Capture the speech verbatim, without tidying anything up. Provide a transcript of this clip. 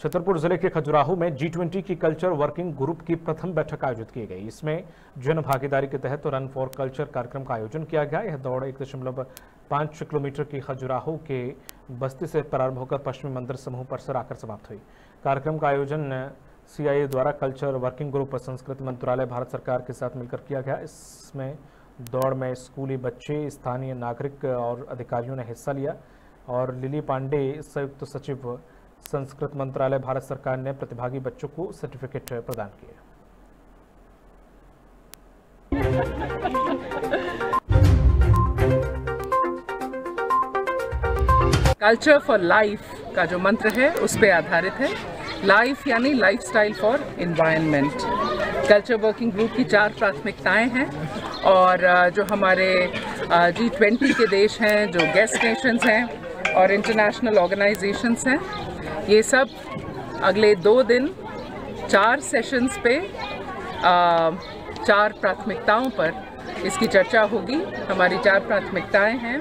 छतरपुर जिले के खजुराहो में जी ट्वेंटी की कल्चर वर्किंग ग्रुप की प्रथम बैठक आयोजित की गई। इसमें जन भागीदारी के तहत रन फॉर कल्चर कार्यक्रम का आयोजन किया गया। यह दौड़ एक दशमलव पाँच किलोमीटर की खजुराहो के बस्ती से प्रारंभ होकर पश्चिमी मंदिर समूह परिसर आकर समाप्त हुई। कार्यक्रम का आयोजन सी आई ए द्वारा कल्चर वर्किंग ग्रुप संस्कृति मंत्रालय भारत सरकार के साथ मिलकर किया गया। इसमें दौड़ में स्कूली बच्चे, स्थानीय नागरिक और अधिकारियों ने हिस्सा लिया और लिली पांडे, संयुक्त सचिव संस्कृत मंत्रालय भारत सरकार ने प्रतिभागी बच्चों को सर्टिफिकेट प्रदान किए। कल्चर फॉर लाइफ का जो मंत्र है उस पर आधारित है। लाइफ यानी lifestyle for environment. Culture working group की चार प्राथमिकताएं हैं और जो हमारे जी ट्वेंटी के देश हैं, जो गेस्ट नेशंस हैं और इंटरनेशनल ऑर्गेनाइजेशंस हैं, ये सब अगले दो दिन चार सेशंस पे आ, चार प्राथमिकताओं पर इसकी चर्चा होगी। हमारी चार प्राथमिकताएं हैं।